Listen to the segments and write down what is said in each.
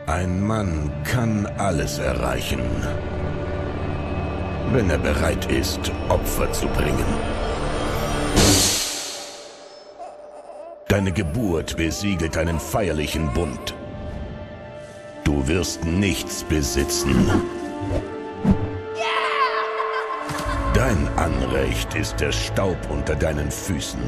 Ein Mann kann alles erreichen, wenn er bereit ist, Opfer zu bringen. Deine Geburt besiegelt einen feierlichen Bund. Du wirst nichts besitzen. Dein Anrecht ist der Staub unter deinen Füßen.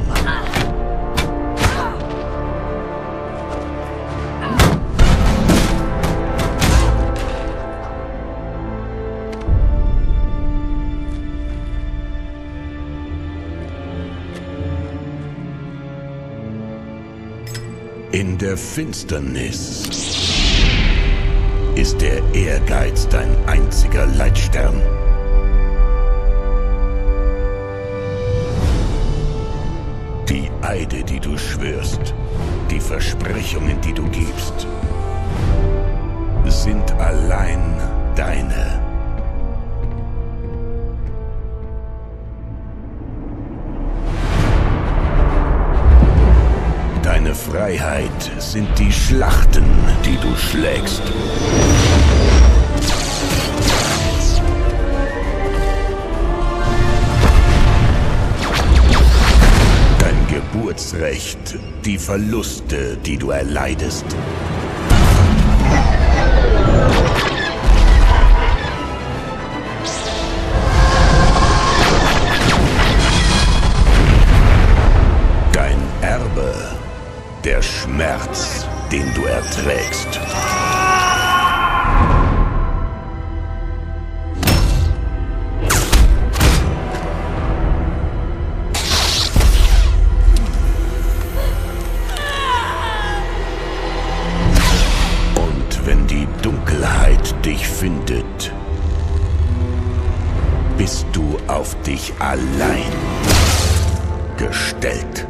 In der Finsternis ist der Ehrgeiz dein einziger Leitstern. Die Eide, die du schwörst, die Versprechungen, die du gibst, sind allein deine. Deine Freiheit sind die Schlachten, die du schlägst. Dein Geburtsrecht, die Verluste, die du erleidest. Dein Erbe, der Schmerz, den du erträgst. Und wenn die Dunkelheit dich findet, bist du auf dich allein gestellt.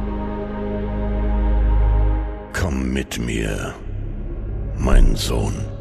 Komm mit mir, mein Sohn.